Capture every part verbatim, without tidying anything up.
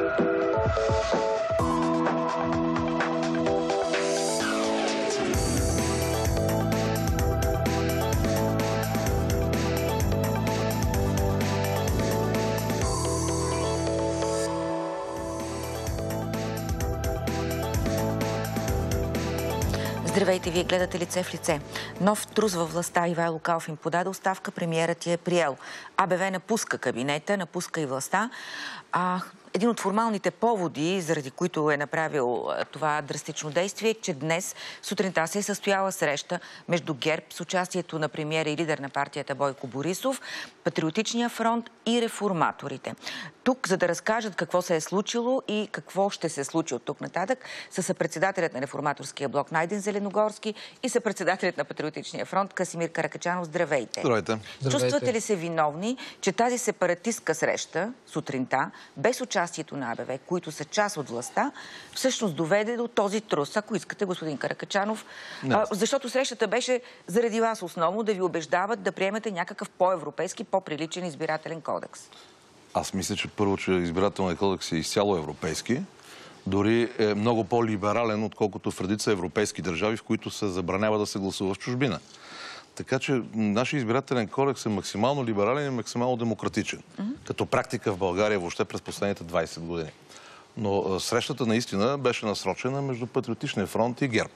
Здравейте, вие гледате Лице в лице. Нов трус във властта. Ивайло Калфин подаде оставка, премиерът я е приел. АБВ напуска кабинета, напуска и властта. А, един от формалните поводи, заради които е направил това драстично действие, е, че днес сутринта се е състояла среща между ГЕРБ с участието на премиера и лидер на партията Бойко Борисов, Патриотичния фронт и реформаторите. Тук, за да разкажат какво се е случило и какво ще се случи от тук нататък, са съпредседателят на реформаторския блок Найден Зеленогорски и съпредседателят на Патриотичния фронт Красимир Каракачанов. Здравейте! Здравейте! Чувствате ли се виновни, че тази сепаратистка среща сутринта, без участието на АБВ, които са част от властта, всъщност доведе до този трус? Ако искате, господин Каракачанов, а, защото срещата беше заради вас основно да ви убеждават да приемете някакъв по-европейски, по-приличен избирателен кодекс. Аз мисля, че първо, че избирателният кодекс е изцяло европейски. Дори е много по-либерален, отколкото в редица европейски държави, в които се забранява да се гласува в чужбина. Така че нашия избирателен кодекс е максимално либерален и максимално демократичен. Mm-hmm. Като практика в България въобще през последните двайсет години. Но срещата наистина беше насрочена между Патриотичния фронт и ГЕРБ.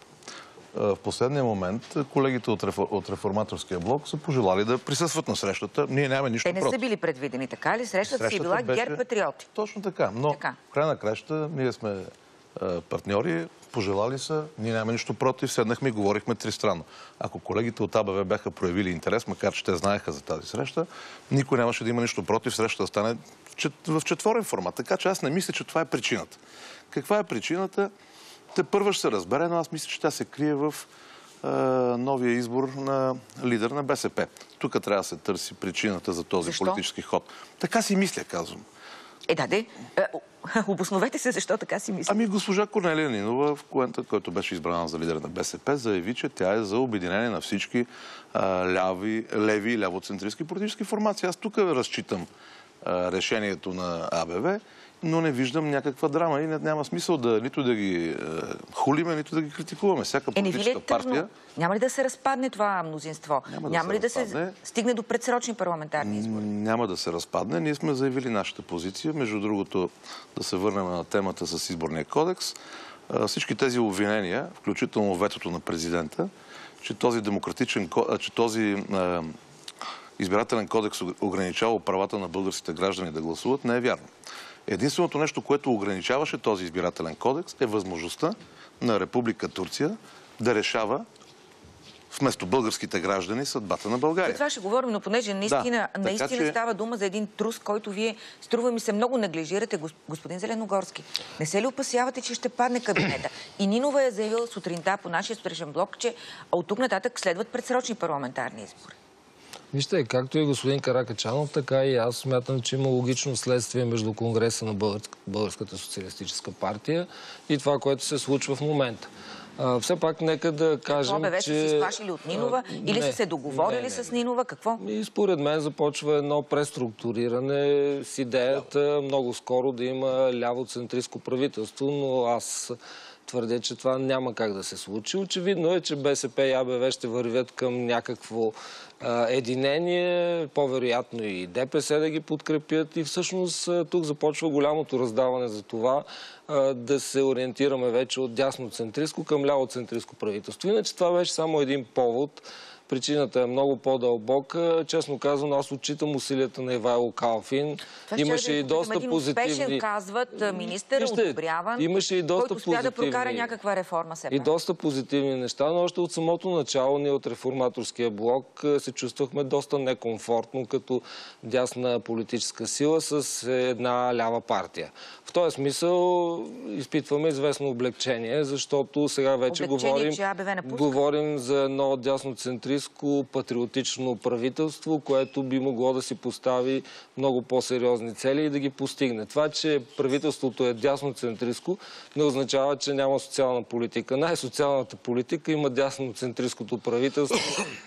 В последния момент колегите от, рефор... от реформаторския блок са пожелали да присъстват на срещата. Ние нямаме нищо против. Те не са били предвидени, така ли? Срещата, срещата си е била беше... ГЕРБ-патриоти. Точно така. Но така. В край на краща ние сме е, партньори, пожелали са, ние нямаме нищо против, седнахме и говорихме тристранно. Ако колегите от АБВ бяха проявили интерес, макар че те знаеха за тази среща, никой нямаше да има нищо против срещата да стане в четворен формат. Така че аз не мисля, че това е причината. Каква е причината? Те първо ще се разбере, но аз мисля, че тя се крие в е, новия избор на лидер на БСП. Тук трябва да се търси причината за този защо? Политически ход. Така си мисля, казвам. Е, да, де. Обосновете се, защо така си мисля. Ами госпожа Корнелия Нинова, в момента, който беше избрана за лидер на БСП, заяви, че тя е за обединение на всички а, ляви, леви и лявоцентристски политически формации. Аз тук разчитам а, решението на АБВ, но не виждам някаква драма и няма смисъл да нито да ги е, хулиме, нито да ги критикуваме. Всяка политическа е, партия... Няма ли да се разпадне това мнозинство? Няма, няма да ли да се стигне до предсрочни парламентарни избори? Няма да се разпадне. Ние сме заявили нашата позиция. Между другото, да се върнем на темата с изборния кодекс. Всички тези обвинения, включително ветото на президента, че този демократичен, че този избирателен кодекс ограничава правата на българските граждани да гласуват, не е вярно. Единственото нещо, което ограничаваше този избирателен кодекс, е възможността на Република Турция да решава вместо българските граждани съдбата на България. За това ще говорим, но понеже наистина, да, наистина че... става дума за един трус, който вие, струва ми се, много неглижирате, господин Зеленогорски. Не се ли опасявате, че ще падне кабинета? И Нинова е заявила сутринта по нашия сутринен блок, че от тук нататък следват предсрочни парламентарни избори. Вижте, както и господин Каракачанов, така и аз смятам, че има логично следствие между Конгреса на Българска, Българската социалистическа партия и това, което се случва в момента. А, все пак нека да кажем, АБВ че... са се изплашили от Нинова а, или не, са се договорили не, не, с Нинова? Какво? И според мен започва едно преструктуриране с идеята много скоро да има лявоцентристко правителство, но аз... твърдя, че това няма как да се случи. Очевидно е, че БСП и АБВ ще вървят към някакво а, единение, по-вероятно и ДПС да ги подкрепят. И всъщност тук започва голямото раздаване за това а, да се ориентираме вече от дясноцентристко към лявоцентристко правителство. Иначе това беше само един повод. Причината е много по-дълбока. Честно казано, аз отчитам усилията на Ивайло Калфин. Това имаше и доста един позитивни... успешен, казват, министър, одобряван, имаше и доста който успя да прокара някаква реформа. Все и доста позитивни неща, но още от самото начало ние от реформаторския блок се чувствахме доста некомфортно като дясна политическа сила с една лява партия. В този смисъл изпитваме известно облегчение, защото сега вече говорим, говорим за едно дясноцентристко патриотично правителство, което би могло да си постави много по-сериозни цели и да ги постигне. Това, че правителството е дясноцентристко, не означава, че няма социална политика. Най-социалната политика има дясноцентристското правителство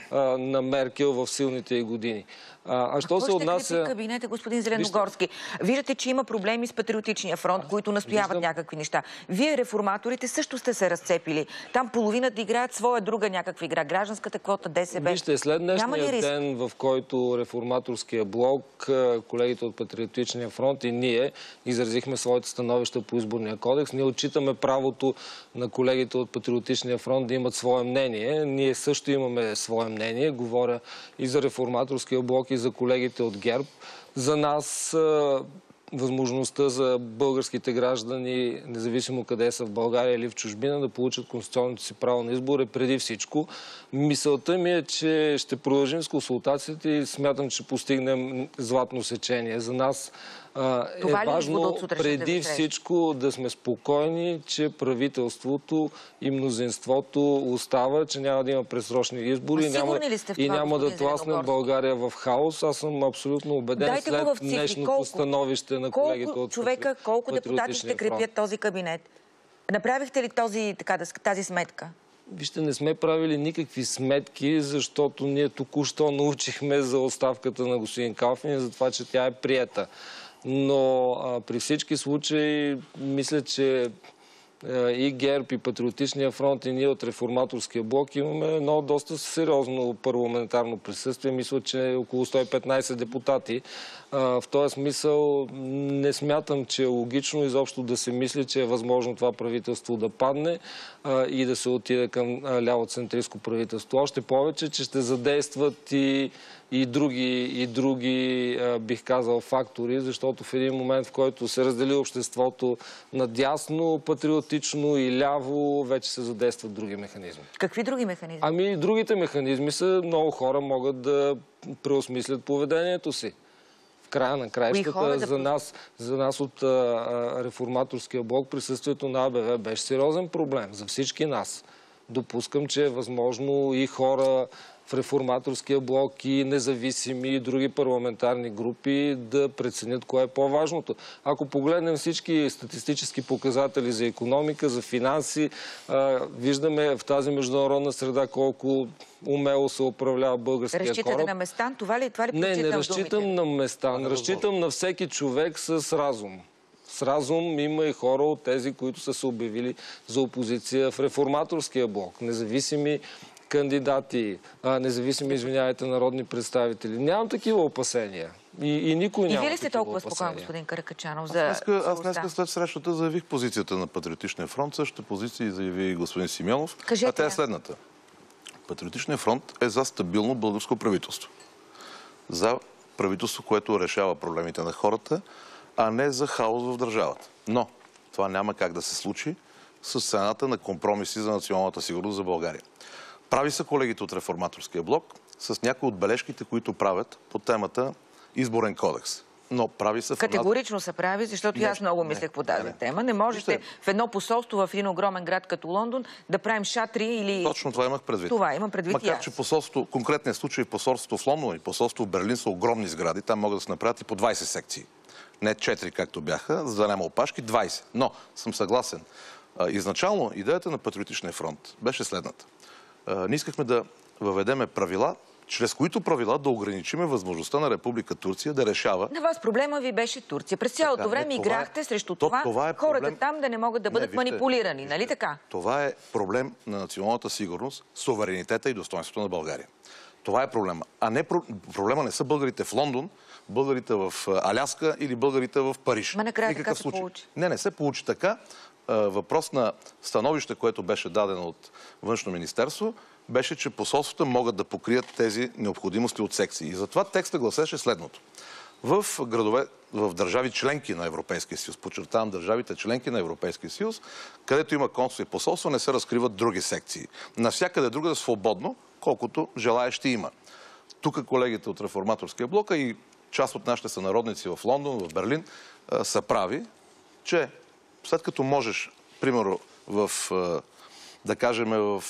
а, на Меркел в силните й години. А, а що се отнася... Какво ще кабинета, господин Зеленогорски? Виждате, че има проблеми с Патриотичния фронт, които настояват Виждам... някакви неща. Вие, реформаторите, също сте се разцепили. Там половината играят своя друга някаква игра. Гражданската квота, ДСБ. Вижте, след днешния ден, в който реформаторския блок, колегите от Патриотичния фронт и ние изразихме своите становища по изборния кодекс, ние отчитаме правото на колегите от Патриотичния фронт да имат свое мнение. Ние също имаме свое мнение. Говоря и за реформаторския блок, и за колегите от ГЕРБ. За нас възможността за българските граждани, независимо къде са в България или в чужбина, да получат конституционното си право на избор е преди всичко. Мисълта ми е, че ще продължим с консултациите и смятам, че постигнем златно сечение. За нас е важно преди всичко да сме спокойни, че правителството и мнозинството остава, че няма да има предсрочни избори и няма, и няма да тласнем България в хаос. Аз съм абсолютно убеден Дайте след днешното колко, становище на колегите колко от човека, колко депутати ще крепят този кабинет? Направихте ли този, така, тази сметка? Вижте, не сме правили никакви сметки, защото ние току-що научихме за оставката на господин Калфин и за това, че тя е приета. Но а, при всички случаи, мисля, че а, и ГЕРБ, и Патриотичния фронт, и ние от Реформаторския блок имаме едно доста сериозно парламентарно присъствие. Мисля, че около сто и петнайсет депутати. А, в този смисъл не смятам, че е логично изобщо да се мисли, че е възможно това правителство да падне а, и да се отиде към лявоцентристко правителство. Още повече, че ще задействат и и други, и други бих казал, фактори, защото в един момент, в който се раздели обществото на дясно, патриотично и ляво, вече се задействат други механизми. Какви други механизми? Ами, другите механизми са, много хора могат да преосмислят поведението си. В края на краищата, да... за, нас, за нас от а, реформаторския блок присъствието на АБВ беше сериозен проблем за всички нас. Допускам, че е възможно и хора в реформаторския блок и независими и други парламентарни групи да преценят кое е по-важното. Ако погледнем всички статистически показатели за икономика, за финанси, виждаме в тази международна среда колко умело се управлява българския кораб. Разчитате на Местан? Това ли, това ли Не, не разчитам на Местан. Разчитам на всеки човек с разум. С разум има и хора от тези, които са се обявили за опозиция в реформаторския блок. Независими кандидати, а, независими, извинявайте, народни представители. Нямам такива опасения. И, и никой няма. И вие ли сте толкова опасения. спокоен, господин Каракачанов? За... Аз днеска, аз днеска след срещата заявих позицията на Патриотичния фронт. Същата позиция заяви и господин Симеонов. Кажете, а тя е следната. Патриотичният фронт е за стабилно българско правителство. За правителство, което решава проблемите на хората, а не за хаос в държавата. Но това няма как да се случи с цената на компромиси за националната сигурност за България. Прави са колегите от Реформаторския блок с някои от бележките, които правят по темата Изборен кодекс. Но прави са... Категорично се прави, защото не, и аз много мислех по тази не, тема. Не можете Вижте, в едно посолство в един огромен град като Лондон да правим шатри или... Точно това имах предвид. Това имам предвид Макар, и аз. че посолство, конкретният случай посолството в Лондон и посолство в Берлин са огромни сгради. Там могат да се направят и по двайсет секции. Не четири, както бяха, за да няма опашки, двайсет. Но съм съгласен. Изначално идеята на Патриотичния фронт беше следната. Ние искахме да въведеме правила, чрез които правила да ограничиме възможността на Република Турция да решава... На вас проблема ви беше Турция. През цялото така, време не, играхте е, срещу то, това, това е хората проблем... там да не могат да бъдат не, вижте, манипулирани. Вижте, нали така? Това е проблем на националната сигурност, суверенитета и достоинството на България. Това е проблема. А не проблема не са българите в Лондон, българите в Аляска или българите в Париж. Ма накрая така се получи. Не, не се получи така. Въпрос на становище, което беше дадено от Външно министерство, беше, че посолствата могат да покрият тези необходимости от секции. И затова текста гласеше следното. В градове, в държави членки на Европейския съюз, подчертавам държавите членки на Европейския съюз, където има консул и посолство, не се разкриват други секции. Навсякъде друга свободно, колкото желаещи има. Тук колегите от Реформаторския блок и част от нашите сънародници в Лондон, в Берлин, са прави, че след като можеш, примерно, в, да кажем, в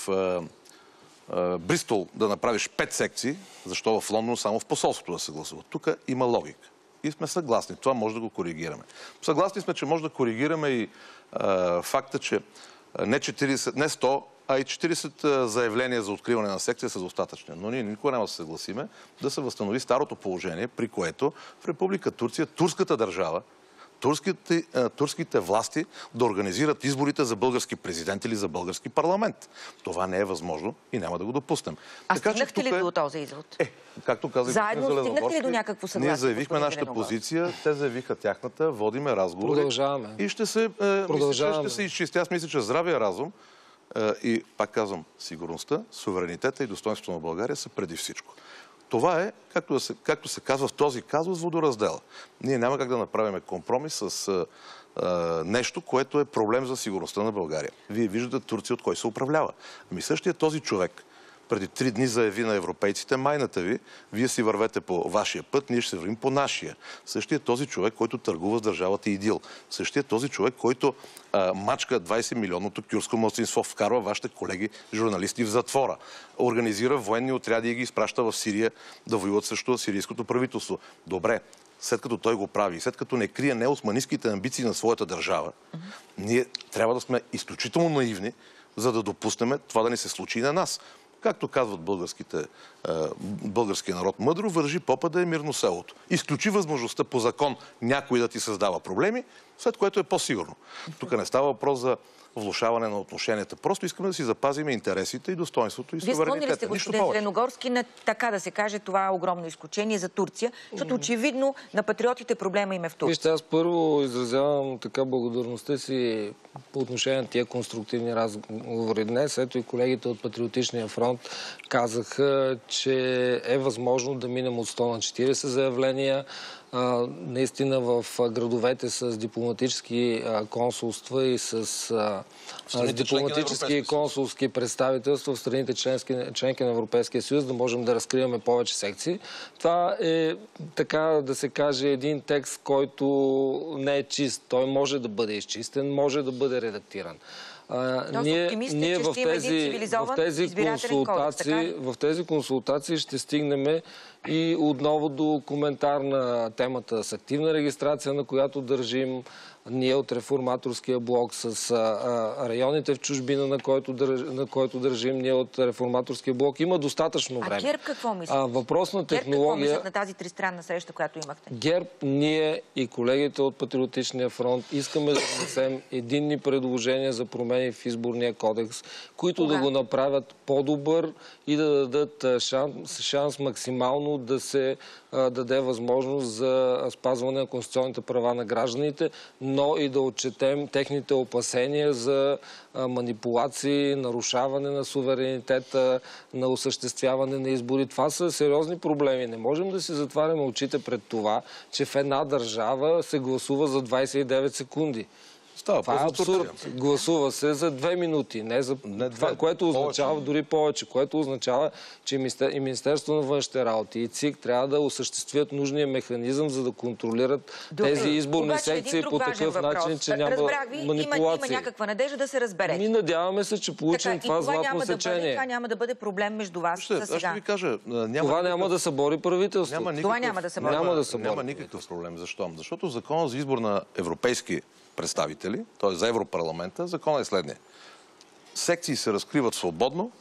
Бристол да направиш пет секции, защо в Лондон само в посолството да се гласува? Тук има логика. И сме съгласни. Това може да го коригираме. Съгласни сме, че може да коригираме и а, факта, че не, четирийсет, не сто, а и четирийсет заявления за откриване на секция са достатъчни. Но ние никога няма да се съгласиме да се възстанови старото положение, при което в Република Турция, турската държава, турските, турските власти да организират изборите за български президент или за български парламент. Това не е възможно и няма да го допуснем. А така, стигнахте ли е... до този извод? Е, както казах, заедно стигнахте ли до някакво съгласие? Ние заявихме нашата позиция, те заявиха тяхната, водиме разговори. Продължаваме. И ще се, мисля, ще се изчисти. Аз мисля, че здравия разум и, пак казвам, сигурността, суверенитета и достоинството на България са преди всичко. Това е, както, да се, както се казва в този казус, водораздела. Ние няма как да направим компромис с а, а, нещо, което е проблем за сигурността на България. Вие виждате Турция от кой се управлява. Ами същия този човек преди три дни заяви на европейците: майната ви, вие си вървете по вашия път, ние ще се вървим по нашия. Същия този човек, който търгува с държавата ИДИЛ. Същия този човек, който а, мачка двайсет милионното кюрдско малцинство, вкарва вашите колеги журналисти в затвора, организира военни отряди и ги изпраща в Сирия да воюват срещу сирийското правителство. Добре, след като той го прави, след като не крие неосманистските амбиции на своята държава, mm-hmm. ние трябва да сме изключително наивни, за да допуснем това да ни се случи и на нас. Както казват българските, българския народ мъдро, вържи попа да е мирно селото. Изключи възможността по закон някой да ти създава проблеми, след което е по-сигурно. Тук не става въпрос за влошаване на отношенията. Просто искаме да си запазим интересите и достоинството и суверенитета. Вие склонили сте, господин Зеленогорски, на, така да се каже, това огромно изключение за Турция, защото очевидно на патриотите проблема им е в Турция. Вижте, аз първо изразявам така благодарността си по отношение на тия конструктивни разговори днес. Ето и колегите от Патриотичния фронт казаха, че е възможно да минем от сто на четирийсет заявления. А, наистина в градовете с дипломатически а, консулства и с, а, с дипломатически и консулски представителства в страните членски, членки на Европейския съюз, да можем да разкриваме повече секции. Това е, така да се каже, един текст, който не е чист. Той може да бъде изчистен, може да бъде редактиран. Uh, ние ние в, тези, в, тези консултации, в тези консултации ще стигнем и отново до коментар на темата с активна регистрация, на която държим ние от Реформаторския блок, с а, районите в чужбина, на който, държ, на който държим ние от Реформаторския блок. Има достатъчно време. А ГЕРБ какво мислят? А, въпрос на технология... ГЕРБ какво мислят на тази тристранна среща, която имахте? ГЕРБ, ние и колегите от Патриотичния фронт искаме да внесем единни предложения за промени в изборния кодекс, които Кога? да го направят по-добър и да дадат шанс, шанс максимално да се а, даде възможност за спазване на конституционните права на гражданите, но и да отчетем техните опасения за а, манипулации, нарушаване на суверенитета, на осъществяване на избори. Това са сериозни проблеми. Не можем да си затваряме очите пред това, че в една държава се гласува за двайсет и девет секунди. Става, това е абсурд. Гласува се за две минути, не за не това, което означава повече. Дори повече, което означава, че и Министерството на външните работи и ЦИК трябва да осъществят нужния механизъм, за да контролират Добре. тези изборни Обаче, секции по такъв въпрос. начин, че няма Разбрах ви, манипулации. Има, има някаква надежда да се разберете. Ми надяваме се, че получим така, това златно да сечение. Бъде, това няма да бъде проблем между вас Ще, за сега. Ще ви кажа, няма това няма да събори правителството. Няма никакъв, това няма да събори. Няма, да събори. няма никакъв проблем. Защо? Защото законът за избор на европейски представители, т.е. за Европарламента, законът е следния. Секции се разкриват свободно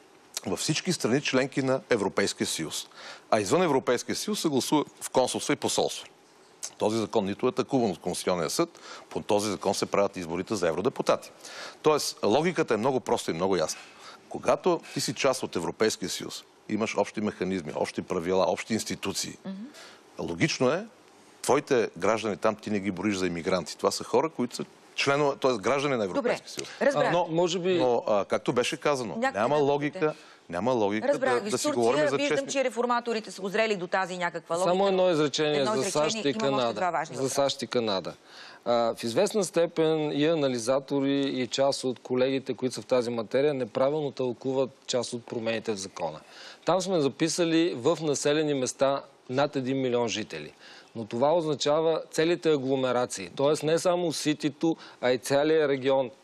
във всички страни членки на Европейския съюз. А извън Европейския съюз се гласува в консулства и посолства. Този закон нито е атакуван от Конституционния съд, по този закон се правят изборите за евродепутати. Тоест, логиката е много проста и много ясна. Когато ти си част от Европейския съюз, имаш общи механизми, общи правила, общи институции, mm-hmm. логично е твоите граждани там ти не ги броиш за имигранти. Това са хора, които са членове, т.е. граждани на Европейския съюз. Разбрах. Но, може би... но а, както беше казано, Някъде няма логика, няма логика Разбрах, да, да си говорим за честни... Виждам, че реформаторите са озрели до тази някаква логика. Само едно изречение едно за изречение, САЩ и Канада. За САЩ и Канада. А, в известна степен и анализатори, и част от колегите, които са в тази материя, неправилно тълкуват част от промените в закона. Там сме записали в населени места над един милион жители. Но това означава целите агломерации. Т.е. не само ситито, а и целият регион.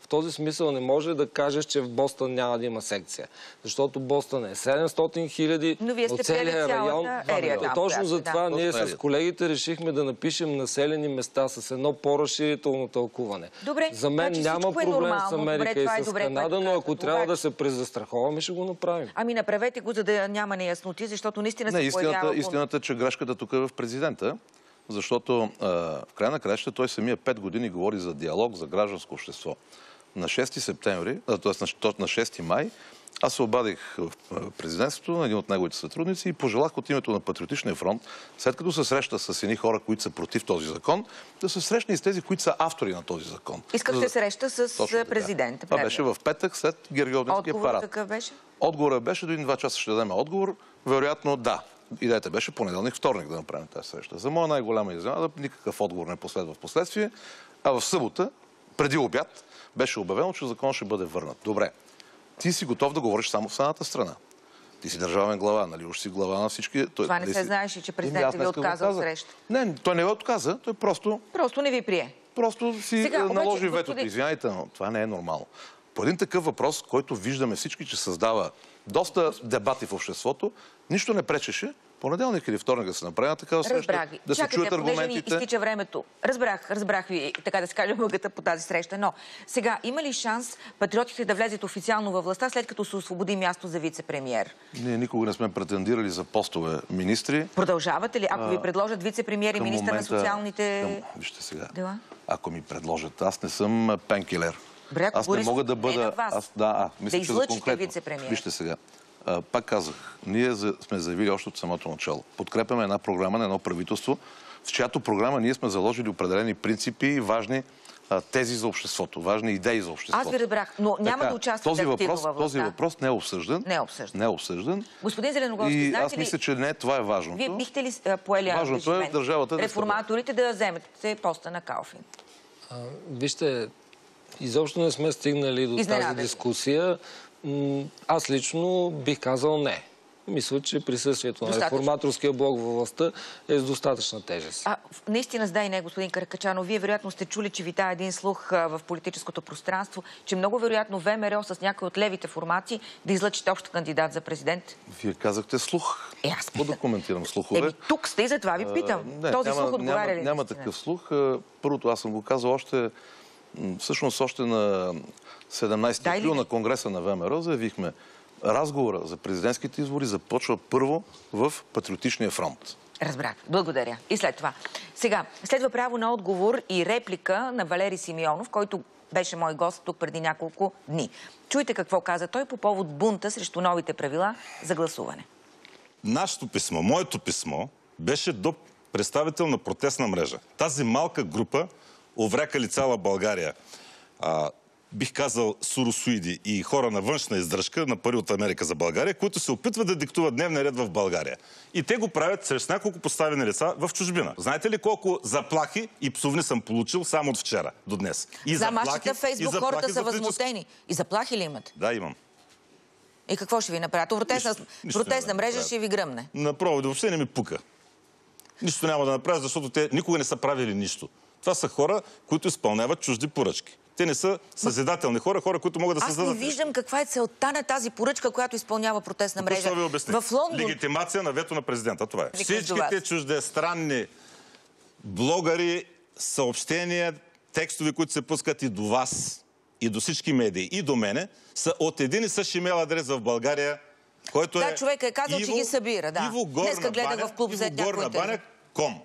В този смисъл не може да кажеш, че в Бостън няма да има секция. Защото Бостън е седемстотин хиляди, но вие сте целият район... ерия, да, точно за това да. ние с колегите решихме да напишем населени места с едно по-разширително тълкуване. Добре, за мен значи няма е проблем нормално. с Америка добре, и е с добре, Канада, но ако обаче... трябва да се презастраховаме, ще го направим. Ами направете го, за да няма неясноти, защото наистина Не, се истината, появява... истината е, че грешката тук е в президента, защото а, в край на краища той самия пет години говори за диалог, за гражданско общество. На шести септември, т.е. на шести май, аз се обадих в президентството на един от неговите сътрудници и пожелах от името на Патриотичния фронт, след като се среща с едни хора, които са против този закон, да се срещне и с тези, които са автори на този закон. Искахте среща с президента. Това беше в петък след Гергьовденския парад. Отговорът какъв беше? Отговорът беше до един-два часа ще дадем отговор. Вероятно да. Идеята беше понеделник, вторник да направим тази среща. За моя най-голяма изненада никакъв отговор не последва в последствие, а в събота, преди обяд, беше обявено, че закон ще бъде върнат. Добре. Ти си готов да говориш само в едната страна. Ти си държавен глава, нали? Уж си глава на всички. Това не не се си... знаеше, че президентът ви отказа среща. Не, той не ви отказа. Той просто... Просто не ви прие. Просто си Сега, наложи обаче, ветото. господин... Извинявайте, но това не е нормално. По един такъв въпрос, който виждаме всички, че създава доста дебати в обществото, нищо не пречеше понеделник или вторник да се направи такава среща, да се чуят аргументите. Ни изтича времето. Разбрах, разбрах ви, така да се каже, мъгата по тази среща. Но сега, има ли шанс патриотите да влезат официално във властта, след като се освободи място за вице-премиер? Ние никога не сме претендирали за постове министри. Продължавате ли? Ако ви предложат вице-премиер и министър момента, на социалните към... Вижте сега. дела? Ако ми предложат, аз не съм пенкилер. Добре, аз не мога да бъда... Аз, да, а, мисля, да че за конкретно. Вице-премиер. Вижте сега. А, пак казах, ние сме заявили още от самото начало. Подкрепяме една програма на едно правителство, в чиято програма ние сме заложили определени принципи и важни а, тези за обществото, важни идеи за обществото. Аз ви разбрах, но няма така, да участвате този активно въпрос, във властта. Този въпрос не е обсъждан. Не е обсъждан. Не е обсъждан. Господин Зеленогорски, и знаете аз мисля, че не това е важното. Вие бихте ли поели ангажимент? Е държавата реформаторите да вземете поста на Калфин? А, вижте, изобщо не сме стигнали до тази дискусия. Аз лично бих казал не. Мисля, че присъствието на реформаторския блок във властта е с достатъчна тежест. А, наистина, да и не, господин Каракачанов. Вие вероятно сте чули, че витае един слух а, в политическото пространство, че много вероятно ВМРО с някои от левите формации да излъчите общ кандидат за президент. Вие казахте слух. Е, аз Какво да коментирам слухове? Еми, тук сте и затова ви питам. А, не, Този няма, слух отговаря няма, ли? Няма такъв слух. Първото, аз съм го казал още, всъщност още на седемнайсети април на Конгреса на ВМРО заявихме, разговора за президентските избори започва първо в Патриотичния фронт. Разбрах. Благодаря. И след това. Сега, следва право на отговор и реплика на Валери Симеонов, който беше мой гост тук преди няколко дни. Чуйте какво каза той по повод бунта срещу новите правила за гласуване. Нашето писмо, моето писмо, беше до представител на протестна мрежа. Тази малка група уврякали цяла България. А, бих казал суросоиди и хора на външна издръжка на пари от Америка за България, които се опитват да диктуват дневния ред в България. И те го правят срещу няколко поставени лица в чужбина. Знаете ли колко заплахи и псовни съм получил само от вчера до днес? И за мачите в Фейсбук хората са възмутени. И заплахи ли имат? Да, имам. И какво ще ви направят? Протестна, протестна мрежа ще ви гръмне. Направо, въобще не ми пука. Нищо няма да направят, защото те никога не са правили нищо. Това са хора, които изпълняват чужди поръчки. Те не са съзидателни хора, хора, които могат да създадат. Аз не виждам каква е целта на тази поръчка, която изпълнява протестна мрежа. Това ви обясня. В Лондон... Легитимация на вето на президента. Това е. Всичките чуждестранни блогъри, съобщения, текстове, които се пускат и до вас, и до всички медии, и до мене, са от един и същи имейл адрес в България, който да, е... Да, човека е казал, Иво, че ги събира. Да. Иво Днеска гледах в клуб за някой интервю. Ком.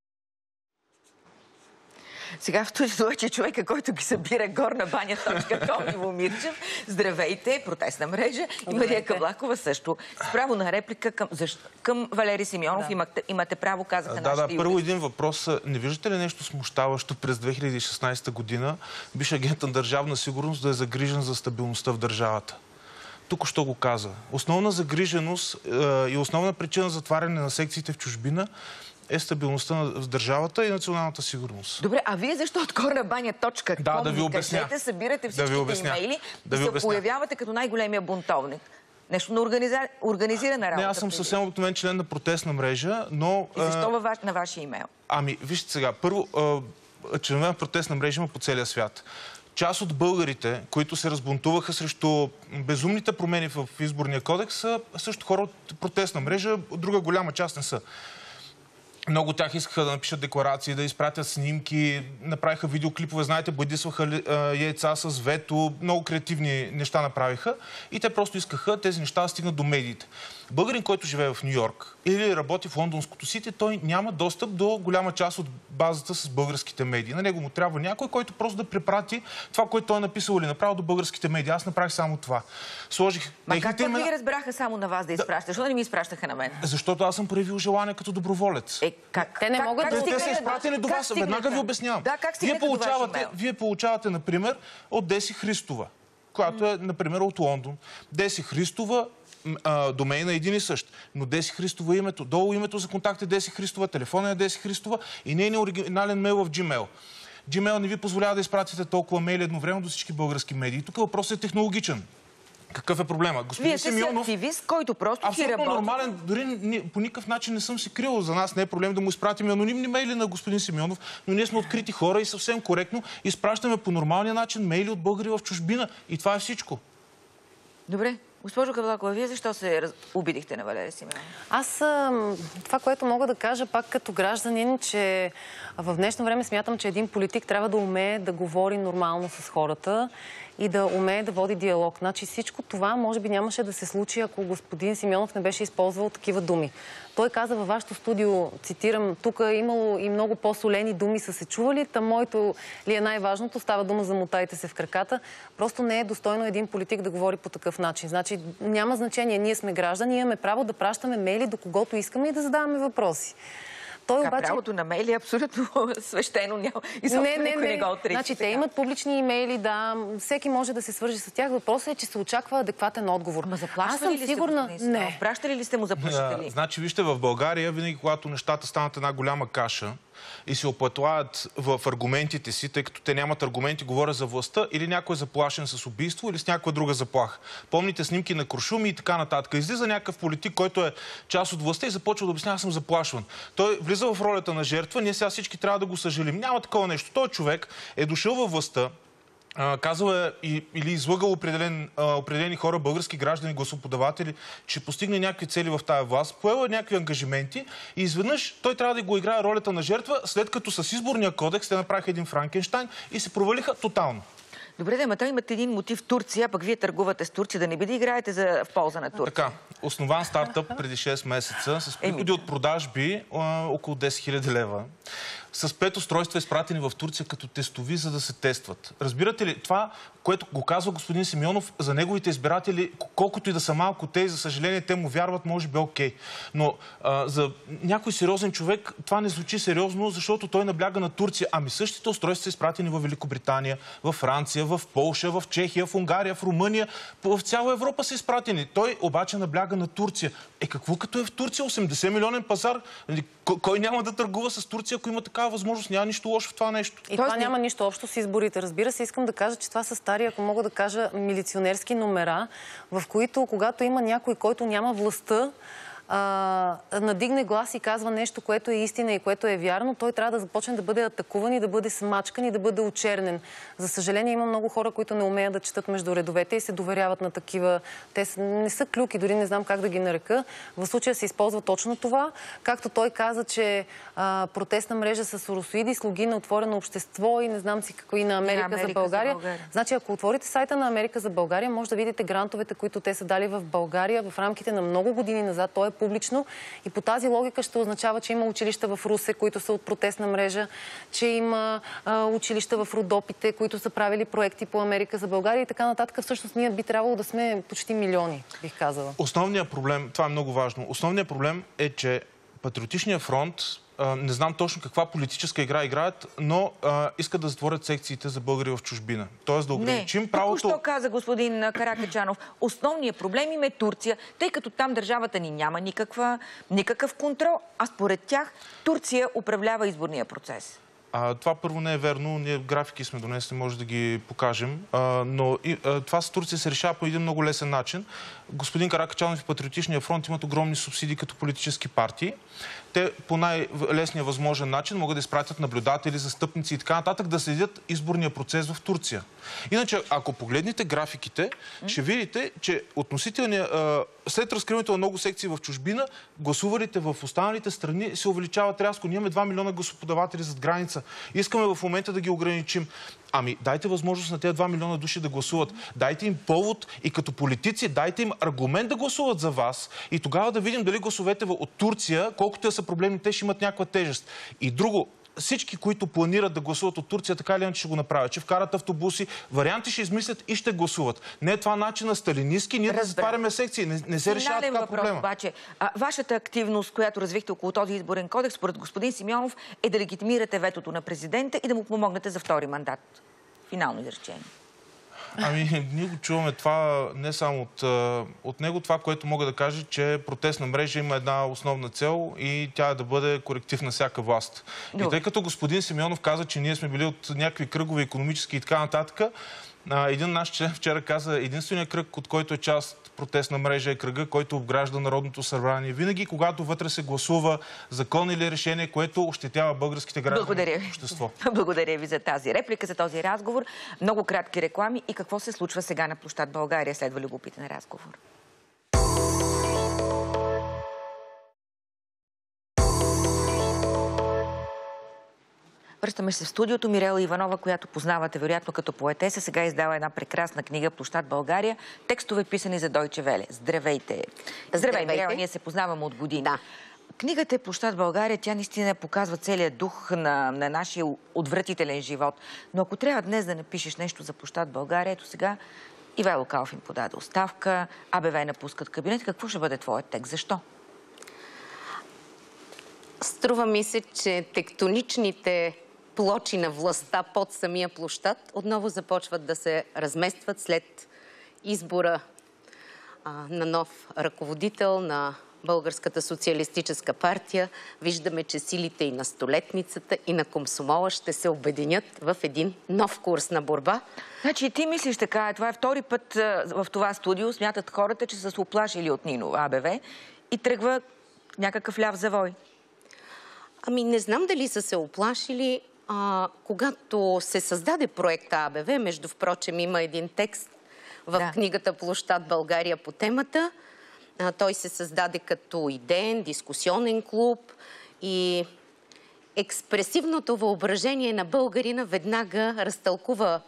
Сега в студиото вече човека, който ги събира горна баня точка ком, Иво Мирчев. Здравейте, протестна мрежа. И Мария Каблакова също. С право на реплика към, защ... към Валери Симеонов. Да. Имате, имате право, казаха да, нашите Да, първо един въпрос. Не виждате ли нещо смущаващо през две хиляди и шестнайсета година биш агент на Държавна сигурност да е загрижен за стабилността в държавата? Тук що го каза. Основна загриженост е, и основна причина за затваряне на секциите в чужбина е стабилността на държавата и националната сигурност. Добре, а вие защо от горна баня точка ком да, да ви обясня. Къдете събирате всичките да имейли да и ви се обясня. появявате като най-големия бунтовник? Нещо на организа... организирана работа. Не, аз съм съвсем обикновен член на протестна мрежа, но... И защо във ваш... на вашия имейл? Ами, вижте сега, първо, членове на протестна мрежа има по целия свят. част от българите, които се разбунтуваха срещу безумните промени в изборния кодекс, са също хора от протестна мрежа, друга голяма част не са. Много от тях искаха да напишат декларации, да изпратят снимки, направиха видеоклипове, знаете, бодисваха яйца с вето, много креативни неща направиха и те просто искаха тези неща да стигнат до медиите. Българин, който живее в Ню-Йорк или работи в лондонското Сити, той няма достъп до голяма част от базата с българските медии. На него му трябва някой, който просто да препрати това, което той е написал или направил до българските медии. Аз направих само това. Сложих Ма как имена... ви разбраха само на вас да изпращаш? Защо да не ми изпращаха на мен? Защото аз съм проявил желание като доброволец. Е, как? Те не как, могат как, да... как Те са изпратени до вас. Веднага ви обяснявам. Да, как вие, получавате, вие получавате, например, от Деси Христова, която е, например, от Лондон. Деси Христова, а, домейна един и същ. Но Деси Христова името, долу името за контакт е Деси Христова, телефона е Деси Христова и нейният оригинален мейл в Gmail. Gmail не ви позволява да изпратите толкова мейли едновременно до всички български медии. Тук въпросът е технологичен. Какъв е проблема? Господин Вие сте Симеонов, активист, който просто си абсолютно работи. нормален. Дори ни, по никакъв начин не съм се крил. За нас не е проблем да му изпратим анонимни мейли на господин Симеонов, но ние сме открити хора и съвсем коректно изпращаме по нормалния начин мейли от българи в чужбина. И това е всичко. Добре. Госпожо Кавлакова, вие защо се раз... обидихте на Валери Симеонов? Аз това, което мога да кажа пак като гражданин, че в днешно време смятам, че един политик трябва да умее да говори нормално с хората и да умее да води диалог. Значи всичко това може би нямаше да се случи, ако господин Симеонов не беше използвал такива думи. Той каза във вашето студио, цитирам, тук е имало и много по-солени думи са се чували, та моето ли е най-важното, става дума за мотайте се в краката. Просто не е достойно един политик да говори по такъв начин. Значи няма значение, ние сме граждани, имаме право да пращаме мейли до когото искаме и да задаваме въпроси. Той Така, обаче... правото на мейли е абсолютно свещено. Няма... И не, не, никой не, не го отрича. Значи, те имат публични имейли, да, всеки може да се свържи с тях. Въпросът е, че се очаква адекватен отговор. Ама заплащали ли сигурна... сте го? Не. Пращали ли сте му заплащали? А, значи, вижте, в България, винаги когато нещата станат една голяма каша и се оплътваят в аргументите си, тъй като те нямат аргументи, говоря за властта, или някой е заплашен с убийство, или с някаква друга заплаха. Помните снимки на Крушуми и така нататък. Излиза някакъв политик, който е част от властта и започва да обяснява, аз съм заплашван. Той влиза в ролята на жертва, ние сега всички трябва да го съжалим. Няма такова нещо. Той човек е дошъл във властта, казал е или излъгал определен, определени хора, български граждани, гласоподаватели, че постигне някакви цели в тая власт, поела някакви ангажименти и изведнъж той трябва да го играе ролята на жертва, след като с изборния кодекс те направиха един Франкенщайн и се провалиха тотално. Добре, да, ма той имате един мотив Турция, пък вие търгувате с Турция, да не би да играете за, в полза на Турция. Така, основан стартъп преди шест месеца с приходи от продажби а, около десет хиляди лева. С пет устройства изпратени в Турция като тестови, за да се тестват. Разбирате ли, това, което го казва господин Симеонов, за неговите избиратели, колкото и да са малко те, и за съжаление те му вярват, може би окей. Но а, за някой сериозен човек това не звучи сериозно, защото той набляга на Турция. Ами същите устройства са изпратени в Великобритания, в Франция, в Полша, в Чехия, в Унгария, в Румъния. В цяла Европа са изпратени. Той обаче набляга на Турция. Е, какво като е в Турция? осемдесет милионен пазар? Кой няма да търгува с Турция, ако има такава възможност? Няма нищо лошо в това нещо. И това няма нищо общо с изборите. Разбира се, искам да кажа, че това са стари, ако мога да кажа, милиционерски номера, в които, когато има някой, който няма властта, а, надигне глас и казва нещо, което е истина и което е вярно, той трябва да започне да бъде атакуван и да бъде смачкан и да бъде очернен. За съжаление, има много хора, които не умеят да четат между редовете и се доверяват на такива. Те не са клюки, дори не знам как да ги нарека. В случая се използва точно това. Както той каза, че а, протестна мрежа с соросоиди, слуги на Отворено общество и не знам си какво и на Америка, Америка за, България. за България. Значи, ако отворите сайта на Америка за България, може да видите грантовете, които те са дали в България в рамките на много години назад. Той е публично и по тази логика ще означава, че има училища в Русе, които са от протестна мрежа, че има а, училища в Родопите, които са правили проекти по Америка за България и така нататък. Всъщност ние би трябвало да сме почти милиони, бих казала. Основният проблем, това е много важно, основният проблем е, че Патриотичният фронт, а, не знам точно каква политическа игра играят, но а, искат да затворят секциите за българи в чужбина. Тоест да ограничим не, правото... Току-що каза господин Каракачанов, основният проблем им е Турция, тъй като там държавата ни няма никаква, никакъв контрол, а според тях Турция управлява изборния процес. А, това първо не е верно. Ние графики сме донесли, може да ги покажем. А, но и, а, това с Турция се решава по един много лесен начин. Господин Каракачанов и Патриотичния фронт имат огромни субсидии като политически партии. те по най-лесния възможен начин могат да изпратят наблюдатели, застъпници и така нататък да следят изборния процес в Турция. Иначе, ако погледнете графиките, ще видите, че относителния, след разкриването на много секции в чужбина, гласувалите в останалите страни се увеличават рязко. Ние имаме два милиона гласоподаватели зад граница. Искаме в момента да ги ограничим. Ами, дайте възможност на тези два милиона души да гласуват. Дайте им повод и като политици, дайте им аргумент да гласуват за вас и тогава да видим дали гласовете от Турция, колкото да са проблемни, те ще имат някаква тежест. И друго, всички, които планират да гласуват от Турция, така или иначе ще го направят. Че вкарат автобуси, варианти ще измислят и ще гласуват. Не е това начина сталинистки, ние да затваряме секции. Не, не се решава така проблема. Обаче, а, вашата активност, която развихте около този изборен кодекс, според господин Симеонов, е да легитимирате ветото на президента и да му помогнете за втори мандат. Финално изречение. Ами, ние го чуваме това не само от, от него. Това, което мога да кажа, че протестна мрежа има една основна цел и тя е да бъде коректив на всяка власт. Добре. И тъй като господин Симеонов каза, че ние сме били от някакви кръгове икономически и така нататък, един наш член вчера каза, единственият кръг, от който е част протестна мрежа е кръга, който обгражда Народното събрание. Винаги, когато вътре се гласува закон или решение, което ощетява българските граждани в общество. Благодаря ви за тази реплика, за този разговор. Много кратки реклами и какво се случва сега на площад България. Следва любопитен разговор. Връщаме се в студиото. Мирела Иванова, която познавате вероятно като поетеса, сега издава една прекрасна книга "Площад България". Текстове писани за Дойче Веле. Здравейте! Здравей, Мирела, ние се познаваме от години. Да. Книгата е "Площад България", тя наистина показва целият дух на, на нашия отвратителен живот. Но ако трябва днес да напишеш нещо за "Площад България", ето сега Ивайло Калфин подаде оставка, АБВ напускат кабинет. Какво ще бъде твоят текст? Защо? Струва ми се, че тектоничните плочи на властта под самия площад отново започват да се разместват след избора а, на нов ръководител на Българската социалистическа партия. Виждаме, че силите и на Столетницата, и на Комсомола ще се обединят в един нов курс на борба. Значи ти мислиш така, това е втори път в това студио, смятат хората, че са се оплашили от Нино АБВ и тръгва някакъв ляв завой. Ами не знам дали са се оплашили. А, когато се създаде проекта АБВ, между впрочем има един текст в да. книгата "Площад България" по темата. А, той се създаде като идеен, дискусионен клуб и експресивното въображение на българина веднага разтълкува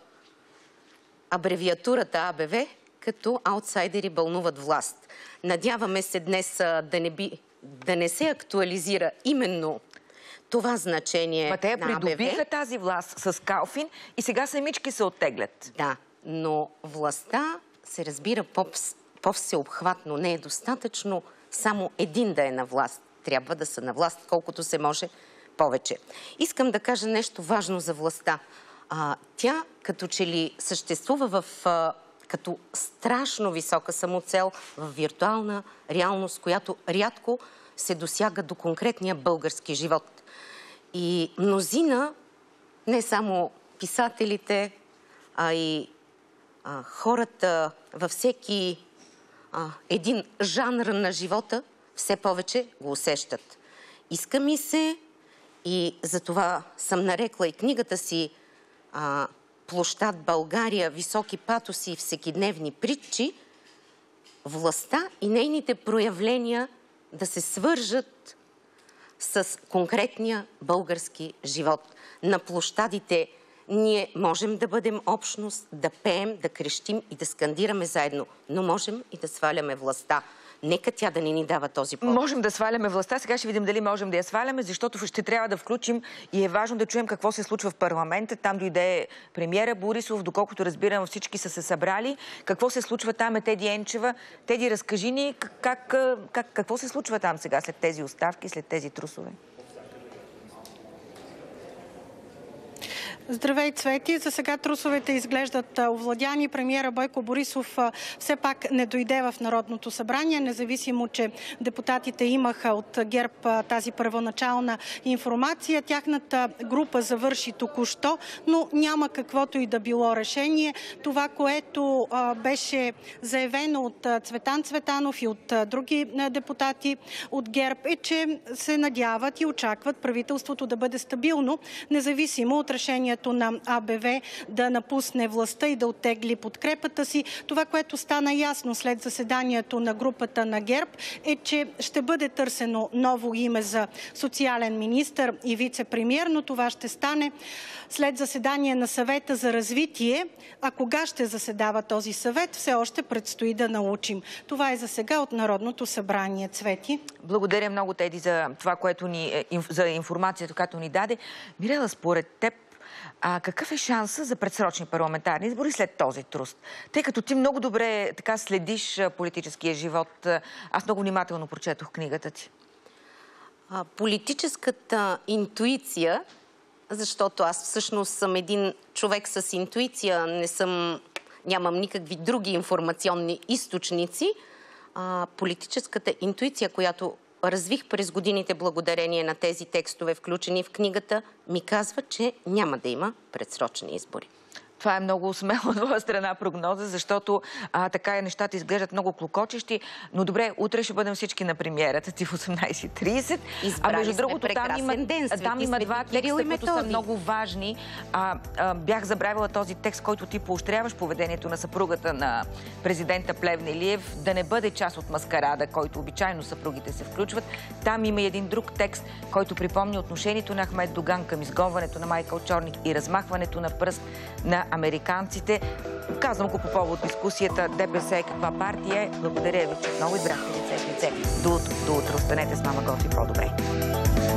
абревиатурата АБВ като "аутсайдери бълнуват власт". Надяваме се днес а, да, не би, да не се актуализира именно това значение Ма те на АБВ. придобиха тази власт с Калфин и сега самички се оттеглят. Да, но властта се разбира по-всеобхватно. Не е достатъчно само един да е на власт. Трябва да са на власт колкото се може повече. Искам да кажа нещо важно за властта. А, тя като че ли съществува в, а, като страшно висока самоцел в виртуална реалност, която рядко се досяга до конкретния български живот. И мнозина, не само писателите, а и а, хората във всеки а, един жанр на живота все повече го усещат. Иска ми се, и затова съм нарекла и книгата си а, "Площад България. Високи патоси и всекидневни притчи", властта и нейните проявления да се свържат с конкретния български живот. На площадите ние можем да бъдем общност, да пеем, да крещим и да скандираме заедно, но можем и да сваляме властта. Нека тя да не ни дава този повод. Можем да сваляме властта. Сега ще видим дали можем да я сваляме, защото ще трябва да включим и е важно да чуем какво се случва в парламента. Там дойде премиера Борисов, доколкото разбирам, всички са се събрали. Какво се случва там е Теди Енчева. Теди, разкажи ни как, как, какво се случва там сега след тези оставки, след тези трусове. Здравей, Цвети! За сега трусовете изглеждат овладяни. Премиера Бойко Борисов все пак не дойде в Народното събрание, независимо, че депутатите имаха от ГЕРБ тази първоначална информация. Тяхната група завърши току-що, но няма каквото и да било решение. Това, което беше заявено от Цветан Цветанов и от други депутати от ГЕРБ, е, че се надяват и очакват правителството да бъде стабилно, независимо от решението на А Б В да напусне властта и да оттегли подкрепата си. Това, което стана ясно след заседанието на групата на ГЕРБ, е, че ще бъде търсено ново име за социален министър и вице-премиер, но това ще стане след заседание на съвета за развитие. А кога ще заседава този съвет, все още предстои да научим. Това е за сега от Народното събрание. Цвети. Благодаря много, Теди, за това, което ни, за информацията, която ни даде. Мирела, според теб, а какъв е шанса за предсрочни парламентарни избори след този труст? Тъй като ти много добре така следиш политическия живот, аз много внимателно прочетох книгата ти. А, политическата интуиция, защото аз всъщност съм един човек с интуиция, не съм, нямам никакви други информационни източници, а, политическата интуиция, която развих през годините благодарение на тези текстове, включени в книгата, ми казва, че няма да има предсрочни избори. Това е много смело от твоя страна прогноза, защото а, така и нещата изглеждат много клокочещи. Но добре, утре ще бъдем всички на премиерата ти в осемнайсет и трийсет. Избрали а между другото, там има, ден, там има два текста, които са много важни. А, а, бях забравила този текст, който ти поощряваш поведението на съпругата на президента Плевнелиев, да не бъде част от маскарада, който обичайно съпругите се включват. Там има един друг текст, който припомня отношението на Ахмед Доган към изгонването на Майкъл Чорник и размахването на пръст на американците. Казвам го по повод дискусията Д П С каква партия е. Благодаря ви, че много избрахте лице в лице. До утро, до утро. Останете с Мама Готви по-добре.